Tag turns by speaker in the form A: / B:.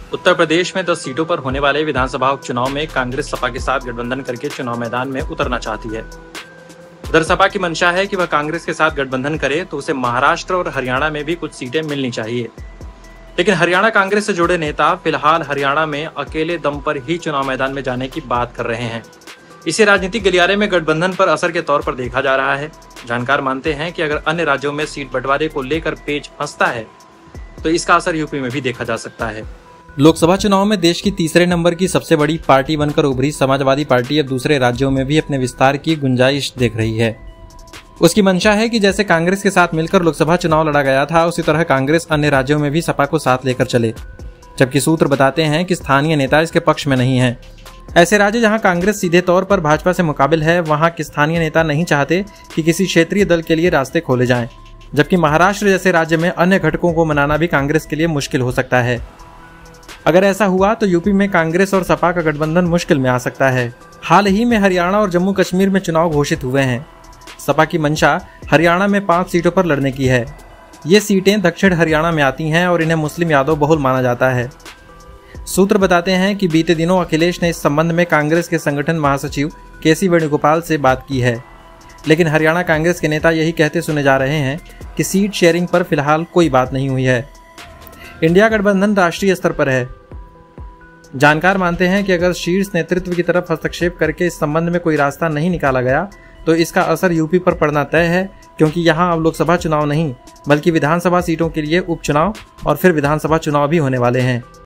A: उत्तर प्रदेश में 10 सीटों पर होने वाले विधानसभा उपचुनाव में कांग्रेस सपा के साथ गठबंधन करके चुनाव मैदान में उतरना चाहती है। उधर सपा की मंशा है कि वह कांग्रेस के साथ गठबंधन करे तो उसे महाराष्ट्र और हरियाणा में भी कुछ सीटें मिलनी चाहिए। लेकिन हरियाणा कांग्रेस से जुड़े नेता फिलहाल हरियाणा में अकेले दम पर ही चुनाव मैदान में जाने की बात कर रहे हैं। इसे राजनीतिक गलियारे में गठबंधन पर असर के तौर पर देखा जा रहा है। जानकार मानते हैं कि अगर अन्य राज्यों में सीट बंटवारे को लेकर पेच फंसता है तो इसका असर यूपी में भी देखा जा सकता है।
B: लोकसभा चुनाव में देश की तीसरे नंबर की सबसे बड़ी पार्टी बनकर उभरी समाजवादी पार्टी अब दूसरे राज्यों में भी अपने विस्तार की गुंजाइश देख रही है। उसकी मंशा है कि जैसे कांग्रेस के साथ मिलकर लोकसभा चुनाव लड़ा गया था, उसी तरह कांग्रेस अन्य राज्यों में भी सपा को साथ लेकर चले। जबकि सूत्र बताते हैं कि स्थानीय नेता इसके पक्ष में नहीं है। ऐसे राज्य जहां कांग्रेस सीधे तौर पर भाजपा से मुकाबिल है, वहां के स्थानीय नेता नहीं चाहते कि किसी क्षेत्रीय दल के लिए रास्ते खोले जाएं। जबकि महाराष्ट्र जैसे राज्य में अन्य घटकों को मनाना भी कांग्रेस के लिए मुश्किल हो सकता है। अगर ऐसा हुआ तो यूपी में कांग्रेस और सपा का गठबंधन मुश्किल में आ सकता है। हाल ही में हरियाणा और जम्मू कश्मीर में चुनाव घोषित हुए हैं। सपा की मंशा हरियाणा में 5 सीटों पर लड़ने की है। ये सीटें दक्षिण हरियाणा में आती हैं और इन्हें मुस्लिम यादव बहुल माना जाता है। सूत्र बताते हैं कि बीते दिनों अखिलेश ने इस संबंध में कांग्रेस के संगठन महासचिव केसी वेणुगोपाल से बात की है। लेकिन हरियाणा कांग्रेस के नेता यही कहते सुने जा रहे हैं कि सीट शेयरिंग पर फिलहाल कोई बात नहीं हुई है। इंडिया गठबंधन राष्ट्रीय स्तर पर है। जानकार मानते हैं कि अगर शीर्ष नेतृत्व की तरफ हस्तक्षेप करके इस संबंध में कोई रास्ता नहीं निकाला गया तो इसका असर यूपी पर पड़ना तय है, क्योंकि यहां अब लोकसभा चुनाव नहीं बल्कि विधानसभा सीटों के लिए उपचुनाव और फिर विधानसभा चुनाव भी होने वाले हैं।